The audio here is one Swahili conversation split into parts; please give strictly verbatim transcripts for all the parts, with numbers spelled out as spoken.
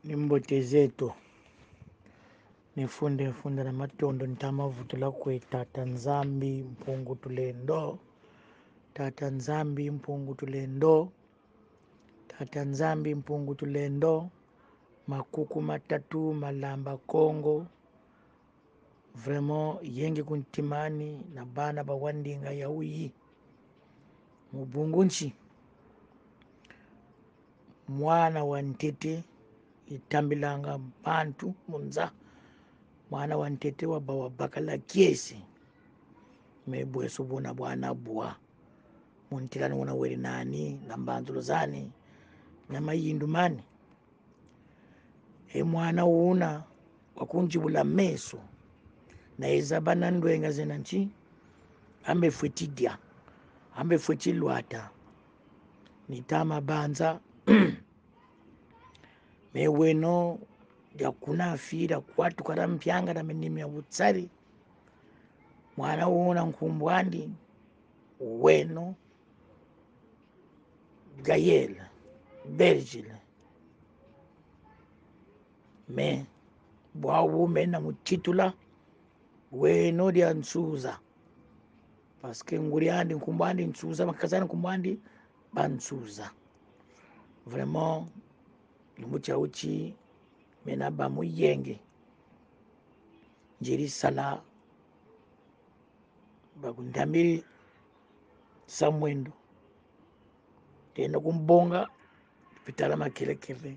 Nimbote zetu nifunde funda na matondo ntama vutula kwe tata nzambi mpungu tulendo tata nzambi mpungu tulendo tata nzambi mpungu tulendo makuku matatu malamba Kongo vraiment yenge kuntimani na bana bawandinga yauyi mubungunchi mwana wa ntete itambilanga bantu munza mwana wa ntete wa bawa bakala kiesi mebwe subuna bwana bwa muntilani una weli nani na mbanzulo zani na mayindumani e mwana una wakunjibula meso na izabana ndwenga zenanchi ambe fwetidia ambe fwetilwata nitama banza meweno ya kuna afira kwatu kara mpyanga na menimi ya utsari mwana uona nkumbwandi weno Gayel Bergile me bwawu mena mutitula weno dia nsuza paske nguriandi nkumbwandi nsuza makazani nkumbwandi bansuza vraiment lumucha uchi mena ba muyenge njeri sala bakundamiri samwendo tena kumbonga pitala makelekele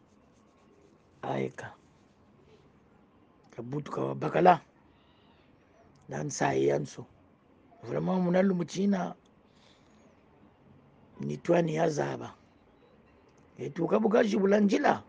aeka kabutu kawa bakala dan sai yanso vraiment munalu muchina nitwani yazaba etu kabuka jibulanjila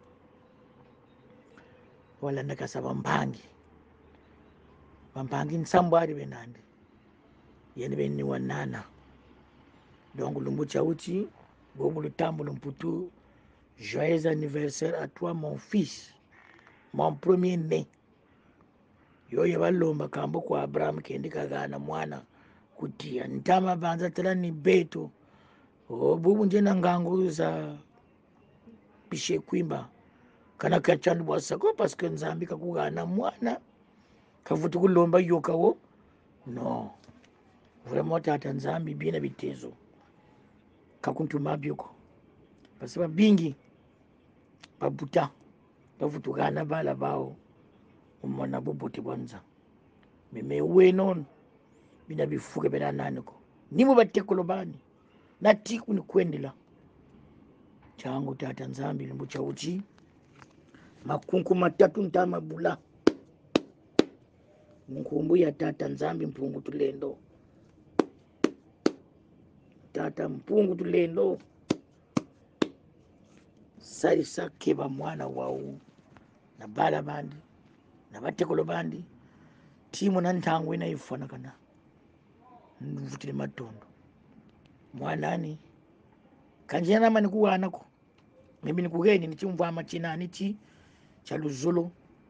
wala nakasaba mbangi mbangi nsambwari benandi yene beni wanana donc lumbu chauchi bobulu tambulo mputu joyeux anniversaire à toi mon fils mon premier né yoye balomba kambo kwa Abraham kendi kagana mwana kutia ntama banza tala ni beto obubu njena ngangu za pishe kwimba kana kachandu bwasako parce que nzambi kakugana mwana kavutu kulomba yokawo no vraiment tata nzambi bina bitezo kakuntuma byuko basaba bingi babuta bavutugana bala bao umona bobote bonza meme weno bina bifuke bena naniko nimu batekolo bani natiku ni kwendela changu tata nzambi lumbu cha uchi makunku matatu ntama bula nkumbu ya tata nzambi mpungu tulendo tata mpungu tulendo salisa keba mwana wau na bala bandi na batekolo bandi timu na ntangu ina ifona kana mvutile matondo mwanani kanjena mani kuwanako mimi nikugeni nichimva machina nichi chaluzolo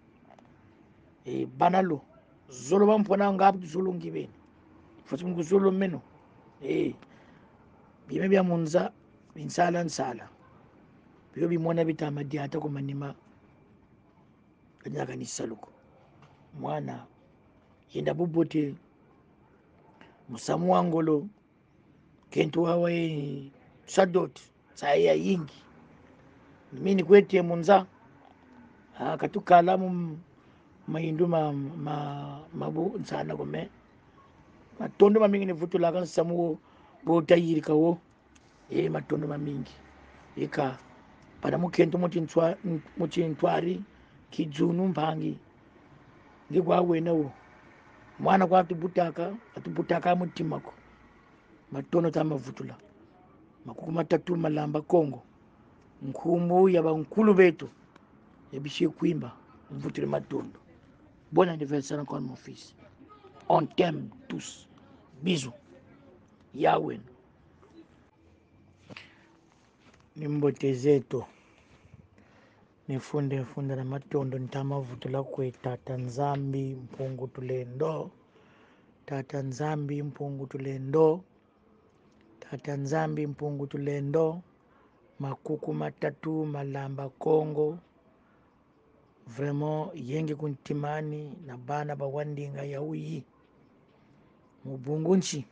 e banalo zolo bampona ngabu zolo ngibeni futhi nguzolo meno eh bime bya munza binsala nsala biyo bimona bitama diata ko manima kanyaka ni saluko mwana yenda bubote musamu wangolo kentu wawe sadot saya yingi mimi kwetie munza akatukala mu maindu ma ma mabu nsana kome matondo mamingi ni vutula kan samu bo tayiri kawo e matondo mamingi ika para mukento mutintswa mutintwari kijunu mbangi ngikwa wenawo mwana kwa tubutaka atubutaka mutimako matono tama vutula makuku matatu malamba Kongo nkumu ya bankulu betu ebishe kwimba mvutile matondo. Bon anniversaire encore mon fils, on t'aime tous, bisous Yahweh. Nimbote zetu nifunde funda na matondo ntama vutula kwe tata nzambi mpungu tulendo tata nzambi mpungu tulendo tata nzambi mpungu tulendo makuku matatu malamba Kongo vraiment yenge kuntimani na bana ba wandinga ya uyi mubungunchi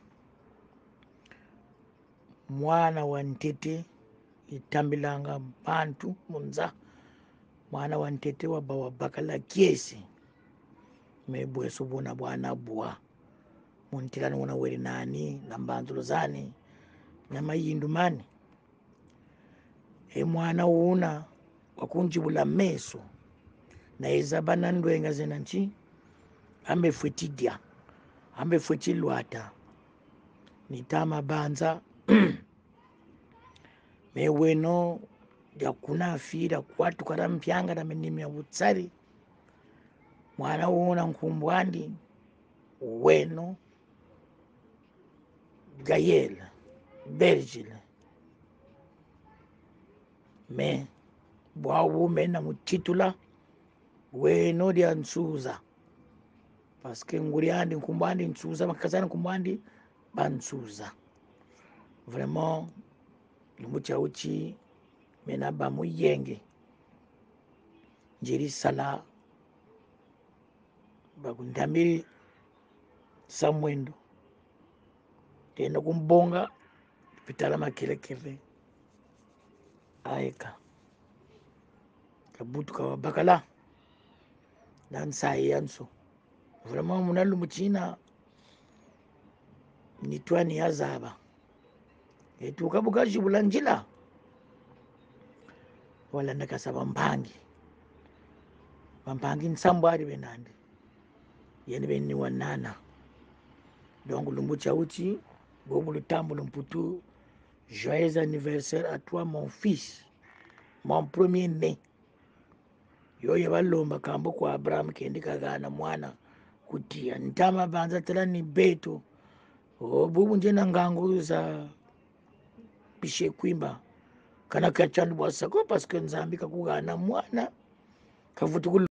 mwana wa ntete itambilanga bantu munza mwana wa ntete wa bawa bakala kiesi mebwe subuna bwana bwa muntilani una weri nani na mbanzulo zani nyama yindumani e mwana una wakunjibula meso na izabana ndwenga zenanchi ambe fwetidia ambe fwetilwata nitama banza meweno ya kuna afira kwatu kara mpyanga na menimi ya utsari mwana una nkumbwandi weno Gael Bergile me bwawu mena mutitula weno dia nsuza paske nguriandi nkumbwandi nsuza makazana nkumbwandi bansuza vraiment lumucha uchi mena ba muyenge njeri sala bakundamiri samwendo tena kumbonga pitala makelekele aeka kabutu kawa bakala dan sai yanso vraiment muna lumuchina nitwani yazaba etu kabuka jibulanjila wala nakasaba mpangi mpangi nsambwari benandi yene beni wanana donc lumbucha uchi bobu lutambo lumputu joyeux anniversaire à toi mon fils mon premier né yoye balomba kambo kwa Abraham kendi kagana mwana kutia ntama banza tela ni beto obubu njena ngangu za pishe kwimba kana kachandu bwasako parce que nzambi kakugana mwana kavutu